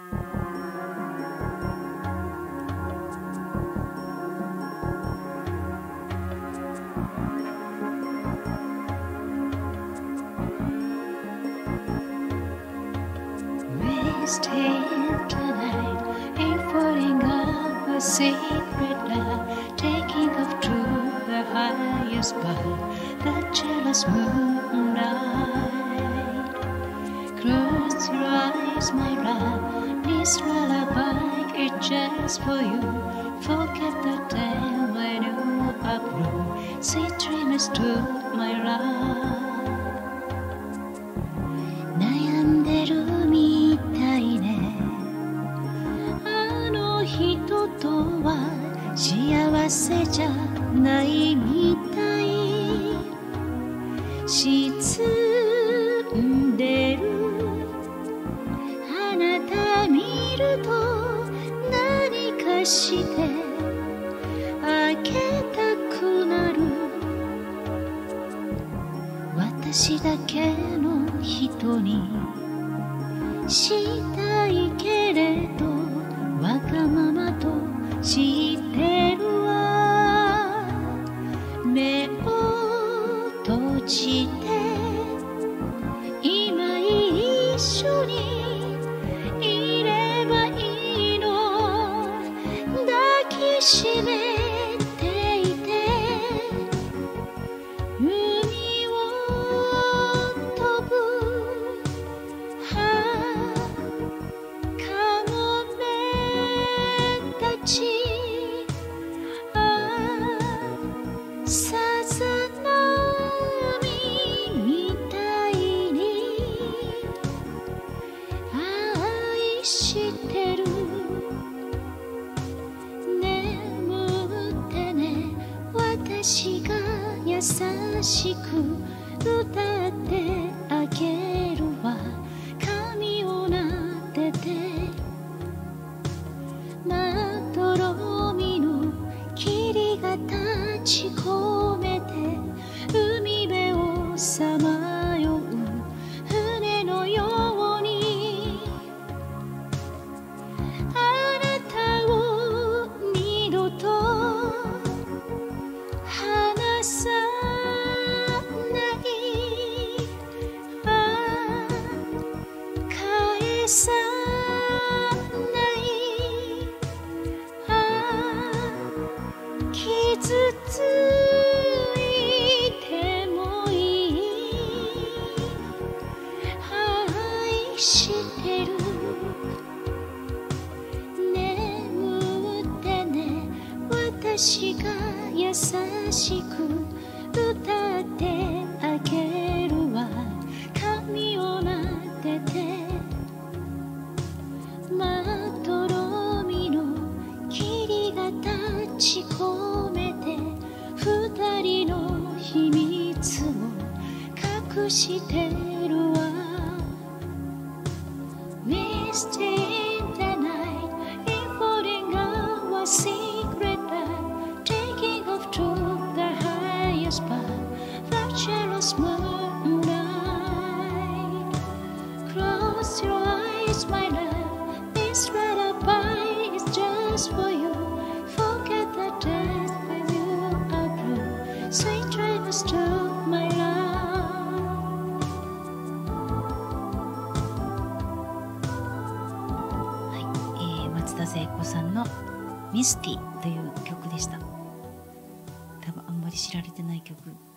Wasting tonight in falling up a secret love, taking off to the highest bar, the jealous moonlight. Close your eyes, my love, this lullaby is just for you. Forget the time when you are blue, sweet dreams to my love.悩んでるみたいね、あの人とは幸せじゃないみたい。沈んでるあなた見ると何かしてあげたくなる。私だけの人にしたいけれどわがままと知ってるわ。目を閉じて今一緒にいればいいの。抱きしめていてさざ波みたいに愛してる。眠ってね、私が優しく歌ってあげるわ。髪を撫でてまどろみの霧が立ち込めて海辺をさまよう船のようにあなたを二度と離さない返さ傷ついてもいい。愛してる。眠ってね、私が優しく歌ってあげるわ。髪を撫でてまどろみの霧が立ち込めて二人の秘密を隠してるわ。 Wasting the night in falling our secret love, taking off to the highest bar, the jealous moonlight. Close your eyes, my love, this lullaby is just for you. Forget the days when you are blue, sweet dreams to my love.松田聖子さんのミスティという曲でした。多分あんまり知られてない曲